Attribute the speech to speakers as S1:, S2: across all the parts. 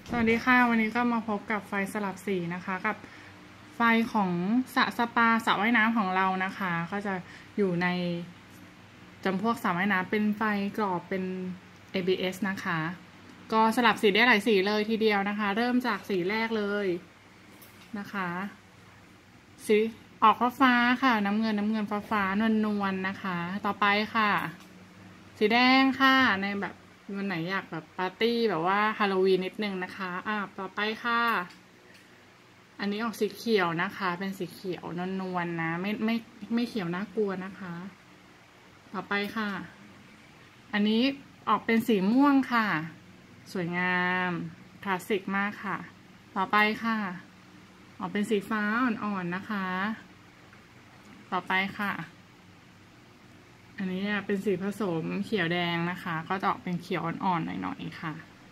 S1: สวัสดีค่ะวันนี้ก็มาพบกับไฟสลับสีนะคะกับไฟของสระสปาสระว่ายน้ำของเรานะคะก็จะอยู่ในจำพวกสระว่ายน้ำเป็นไฟกรอบเป็น ABS นะคะก็สลับสีได้หลายสีเลยทีเดียวนะคะเริ่มจากสีแรกเลยนะคะสีออกฟ้าค่ะน้ำเงินฟ้านวลนะคะ ต่อไปค่ะสีแดงค่ะในแบบวันไหนอยากแบบปาร์ตี้แบบว่าฮาโลวีนนิดนึงนะคะต่อไปค่ะอันนี้ออกสีเขียวนะคะเป็นสีเขียวนวลนะไม่เขียวน่ากลัวนะคะต่อไปค่ะอันนี้ออกเป็นสีม่วงค่ะสวยงามคลาสสิกมากค่ะต่อไปค่ะออกเป็นสีฟ้าอ่อนๆนะคะต่อไปค่ะอันนี้เป็นสีผสมเขียวแดงนะคะก็จะออกเป็นเขียวอ่อนๆหน่อยๆค่ะ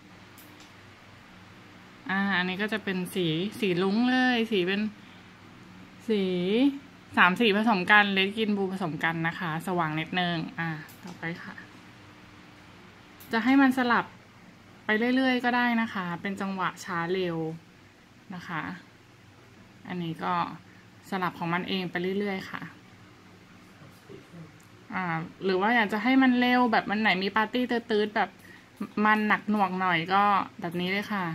S1: อันนี้ก็จะเป็นสีลุ้งเลยสีเป็นสี3 สีผสมกันเลดกรีนบลูผสมกันนะคะสว่างนิดนึงต่อไปค่ะจะให้มันสลับไปเรื่อยๆก็ได้นะคะเป็นจังหวะช้าเร็วนะคะอันนี้ก็สลับของมันเองไปเรื่อยๆค่ะหรือว่าอยากจะให้มันเร็วแบบมันไหนมีปาร์ตี้ตืดๆแบบมันหนักหน่วงหน่อยก็แบบนี้เลยค่ะ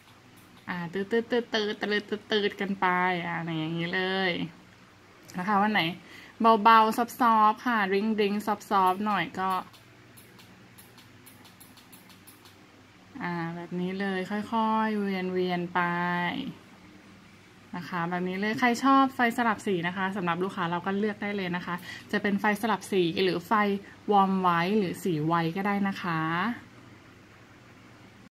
S1: ตืดกันไปอย่างนี้เลยนะคะวันไหนเบาๆซอฟๆค่ะริงซอฟๆหน่อยก็แบบนี้เลยค่อยๆเวียนไปนะคะแบบนี้เลยใครชอบไฟสลับสีนะคะสำหรับลูกค้าเราก็เลือกได้เลยนะคะจะเป็นไฟสลับสีหรือไฟวอร์มไว้หรือสีไวก็ได้นะคะ